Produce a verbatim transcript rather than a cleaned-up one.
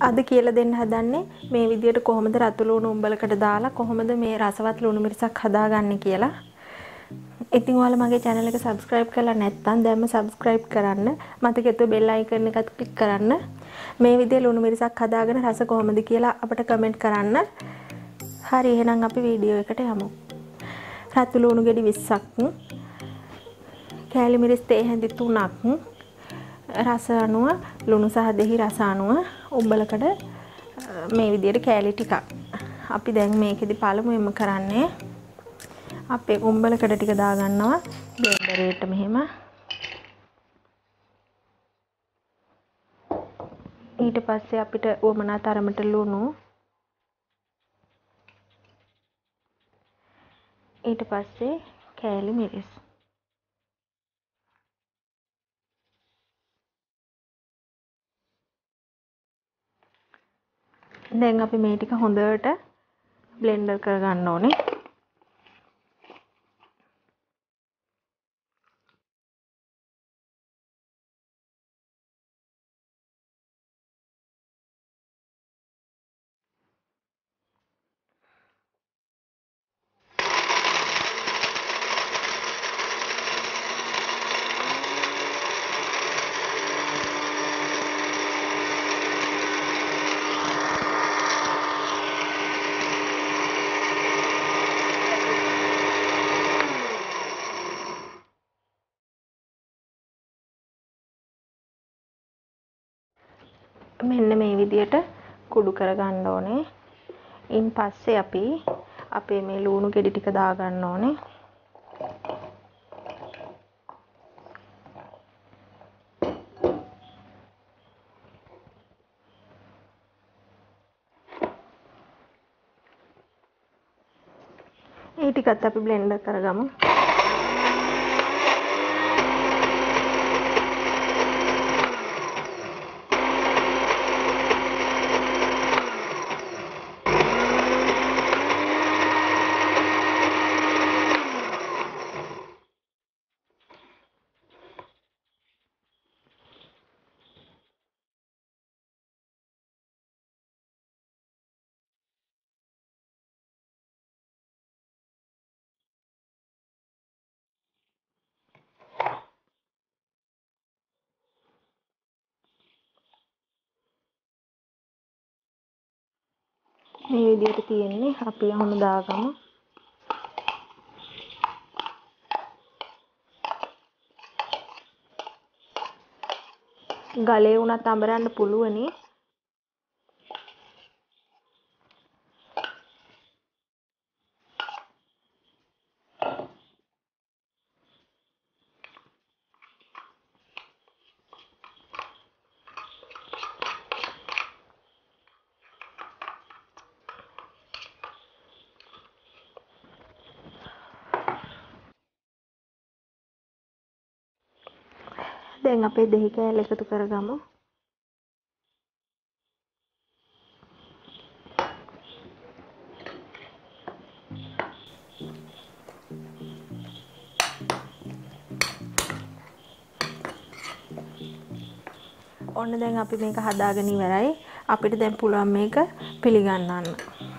අද කියලා දෙන්න හදන්නේ මේ විදියට කොහොමද රතු ලුණු උඹලකට දාලා කොහොමද මේ රසවත් ලුණු මිරිසක් හදාගන්නේ කියලා. ඉතින් ඔයාලා මගේ channel එක subscribe කරලා නැත්නම් දැන්ම subscribe කරන්න. මතකෙතු bell icon එකත් click කරන්න. මේ විදිය ලුණු මිරිසක් හදාගෙන රස කොහොමද කියලා අපට comment කරන්න. හරි එහෙනම් අපි වීඩියෝ එකට යමු. රතු ලුණු ගෙඩි විස්සක්, කෑලි මිරිස් තේ හැඳි තුනක්, රස අනුව ලුණු සහ දෙහි රස අනුව උඹලකට මේ විදියට කෑලි ටිකක්. අපි දැන් මේකෙදි පළමුවෙන්ම කරන්නේ අපේ උඹලකට ටික දා ගන්නවා බ්ලෙන්ඩරේට මෙහෙම. ඊට පස්සේ අපිට උවමනා තරමට ලුණු, ඊට පස්සේ කෑලි මිරිස්. දැන් අපි මේ ටික හොඳට බ්ලෙන්ඩර් කරගන්න ඕනේ. මෙන්න මේ විදියට කුඩු කරගන්න ඕනේ. ඉන් පස්සේ අපි අපේ මේ ලුණු ගෙඩි ටික දා ගන්න ඕනේ. ඒ ටිකත් අපි බ්ලෙන්ඩර් කරගමු. මේ විදියට තියෙන්නේ. අපි අහුන දාගමු. ගලේ උනත් අඹරන්න පුළුවනි. දැන් අපේ දෙහි කෑල්ල එකතු කරගමු. ඔන්න දැන් අපි මේක හදාගෙන ඉවරයි. අපිට දැන් පුළුවන් මේක පිළිගන්නන්න.